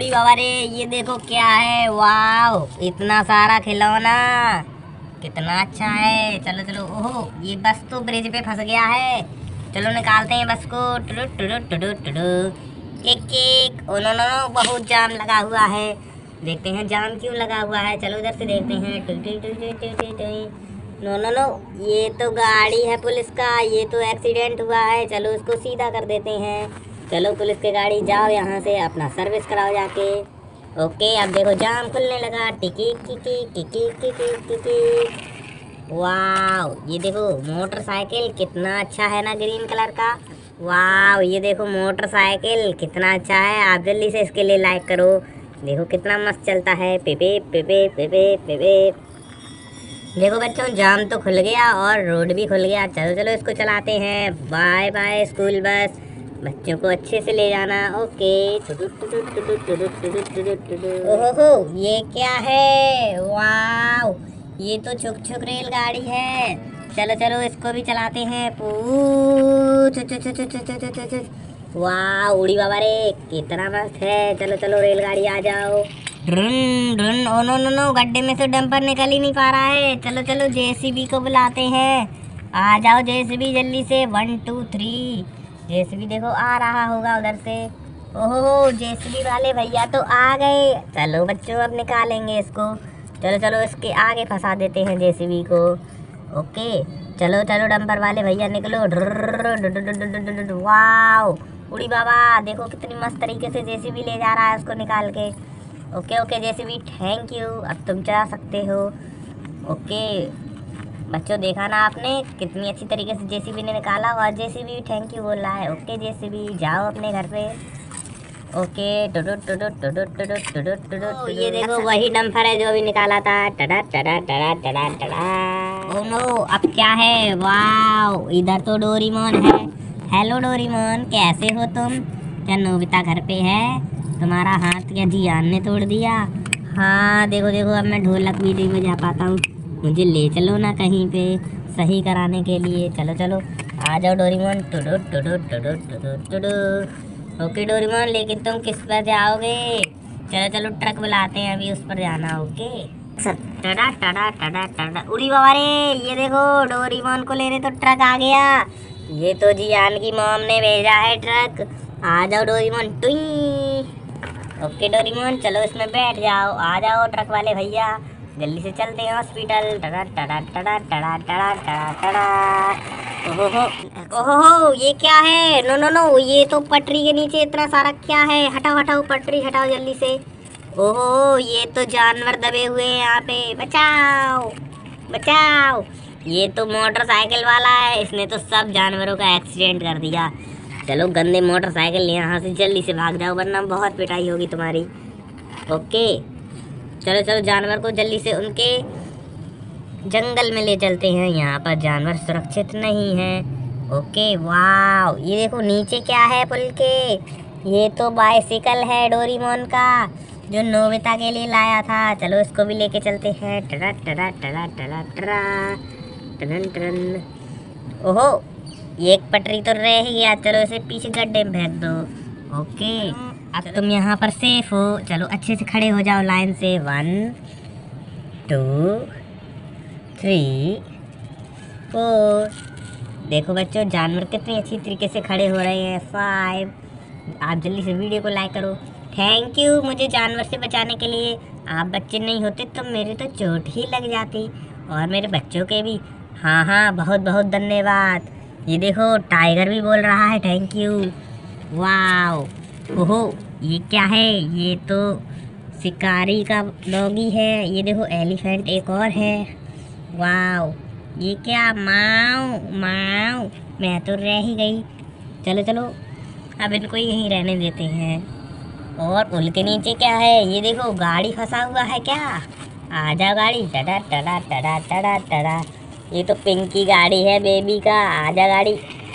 बाबा रे, ये देखो क्या है। वाओ, इतना सारा खिलौना, कितना अच्छा है। चलो चलो। ओहो, ये बस तो ब्रिज पे फंस गया है। चलो निकालते हैं बस को। टुडु टुडु टुडु टुडु। केक केक। ओ नो नो, बहुत जाम लगा हुआ है। देखते हैं जाम क्यों लगा हुआ है। चलो उधर से देखते हैं। टु टु टु टु टु टु टु। नो नो नो, ये तो गाड़ी है पुलिस का। ये तो एक्सीडेंट हुआ है। चलो उसको सीधा कर देते हैं। चलो पुलिस की गाड़ी, जाओ यहाँ से, अपना सर्विस कराओ जाके। ओके, अब देखो जाम खुलने लगा। टिकी टिकी टिकी टिकी टिकी। वाव, ये देखो मोटरसाइकिल कितना अच्छा है ना, ग्रीन कलर का। वाव, ये देखो मोटरसाइकिल कितना अच्छा है। आप जल्दी से इसके लिए लाइक करो। देखो कितना मस्त चलता है। पेपे पेपे पेपे पेपे। देखो बच्चों, जाम तो खुल गया और रोड भी खुल गया। चलो चलो इसको चलाते हैं। बाय बाय स्कूल बस, बच्चों को अच्छे से ले जाना। ओके। ओहो, ये क्या है। वाव, ये तो छुक छुक रेलगाड़ी है। चलो चलो इसको भी चलाते हैं। वाह, उड़ी बाबा रे, कितना मस्त है। चलो चलो रेलगाड़ी आ जाओ। ड्रन ड्रन। ओ नो नो नो, गड्ढे में से डंपर निकल ही नहीं पा रहा है। चलो चलो जेसीबी को बुलाते हैं। आ जाओ जेसीबी जल्दी से। 1 2 3। जेसीबी देखो आ रहा होगा उधर से। ओहो, जेसीबी वाले भैया तो आ गए। चलो बच्चों, अब निकालेंगे इसको। चलो चलो इसके आगे फंसा देते हैं जेसीबी को। ओके, चलो चलो डंपर वाले भैया निकलो। वाओ, उड़ी बाबा, देखो कितनी मस्त तरीके से जेसीबी ले जा रहा है उसको निकाल के। Okay okay JCB, thank you, अब तुम चला सकते हो। ओके बच्चों, देखा ना आपने कितनी अच्छी तरीके से जेसीबी ने निकाला, और जेसीबी थैंक यू बोल रहा है। ओके जेसीबी, जाओ अपने घर पे। ओके। टुडु टुडु टुडु टुडु टुडु टुडु। ये देखो वही डंपर है जो अभी निकाला था। टडा टडा टडा टडा टडा। ओह नो, अब क्या है। वाओ, इधर तो डोरीमोन है। हेलो डोरीमोन, कैसे हो तुम? क्या नोबिता घर पे है? तुम्हारा हाथ क्या जियान ने तोड़ दिया? हाँ देखो देखो, अब मैं ढोलक भी नहीं बजा पाता हूँ। मुझे ले चलो ना कहीं पे सही कराने के लिए। चलो चलो आ जाओ डोरीमोन। टुडु टुडु टुडु टुडु टुडु। ओके डोरीमोन, लेकिन तुम किस पर जाओगे? चलो चलो ट्रक बुलाते हैं, अभी उस पर जाना। ओके। टडा टडा टडा टडा। उड़ी बाबा रे, ये देखो डोरीमोन को लेने तो ट्रक आ गया। ये तो जियान की मॉम ने भेजा है ट्रक। आ जाओ डोरीमोन। टुई। ओके डोरीमोन, चलो इसमें बैठ जाओ। आ जाओ ट्रक वाले भैया, जल्दी से चलते हैं हॉस्पिटल। टडा टडा टडा टडा टडा टडा टडा। ओहो ओहो, ये क्या है? नो नो नो, ये तो पटरी के नीचे इतना सारा क्या है? हटाओ हटाओ, पटरी हटाओ जल्दी से। ओहो, ये तो जानवर दबे हुए हैं यहाँ पे। बचाओ बचाओ। ये तो मोटरसाइकिल वाला है, इसने तो सब जानवरों का एक्सीडेंट कर दिया। चलो गंदे मोटरसाइकिल, यहाँ से जल्दी से भाग जाओ वरना बहुत पिटाई होगी तुम्हारी। ओके, चलो चलो जानवर को जल्दी से उनके जंगल में ले चलते हैं। यहाँ पर जानवर सुरक्षित नहीं है। ओके। वाव, ये देखो नीचे क्या है पुल के। ये तो बाइसिकल है डोरीमोन का, जो नोबिता के लिए लाया था। चलो इसको भी लेके चलते हैं। टरा टरा टरा टरा टरा टरन टरन। ओहो, ये एक पटरी तो रह ही गया। चलो इसे पीछे गड्ढे में फेंक दो। ओके, अब तुम यहाँ पर सेफ हो। चलो अच्छे से खड़े हो जाओ लाइन से। 1 2 3 4। देखो बच्चों, जानवर कितनी अच्छी तरीके से खड़े हो रहे हैं। 5। आप जल्दी से वीडियो को लाइक करो। थैंक यू मुझे जानवर से बचाने के लिए। आप बच्चे नहीं होते तो मेरे तो चोट ही लग जाती, और मेरे बच्चों के भी। हाँ हाँ, बहुत बहुत धन्यवाद। ये देखो टाइगर भी बोल रहा है थैंक यू। वाओ, ओहो, ये क्या है? ये तो शिकारी का डॉगी है। ये देखो एलिफेंट एक और है। वाओ, ये क्या? माऊ माऊ, मैं तो रह ही गई। चलो चलो अब इनको यहीं रहने देते हैं। और पुल के नीचे क्या है? ये देखो गाड़ी फंसा हुआ है क्या? आ जाओ गाड़ी। टडा टडा टडा टडा टडा। ये तो पिंकी गाड़ी है बेबी का। आ जा गाड़ी।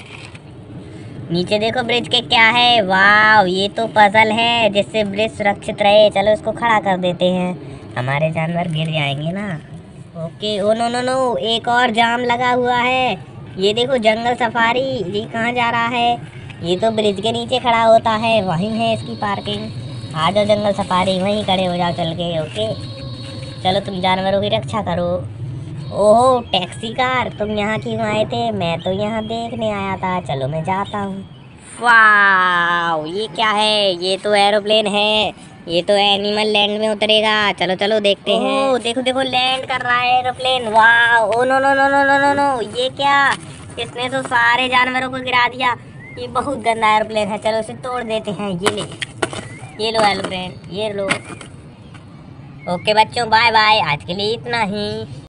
नीचे देखो ब्रिज के क्या है। वाव, ये तो पजल है जिससे ब्रिज सुरक्षित रहे। चलो इसको खड़ा कर देते हैं, हमारे जानवर गिर जाएंगे ना। ओके। ओ नो नो नो, एक और जाम लगा हुआ है। ये देखो जंगल सफारी, ये कहाँ जा रहा है? ये तो ब्रिज के नीचे खड़ा होता है, वहीं है इसकी पार्किंग। आ जाओ जंगल सफारी, वहीं खड़े हो जाओ चल के। ओके चलो, तुम जानवरों की रक्षा करो। ओहो टैक्सी कार, तुम यहाँ क्यों आए थे? मैं तो यहाँ देखने आया था। चलो मैं जाता हूँ। वाह, ये क्या है? ये तो एरोप्लेन है। ये तो एनिमल लैंड में उतरेगा। चलो चलो देखते हैं। ओह देखो देखो, लैंड कर रहा है एरोप्लेन। वाह, ओ no no no no no no no, ये क्या? इसने तो सारे जानवरों को गिरा दिया। ये बहुत गंदा एरोप्लेन है। चलो इसे तोड़ देते हैं। ये लो एरोप्लेन, ये लो। ओके बच्चों, बाय बाय। आज के लिए इतना ही।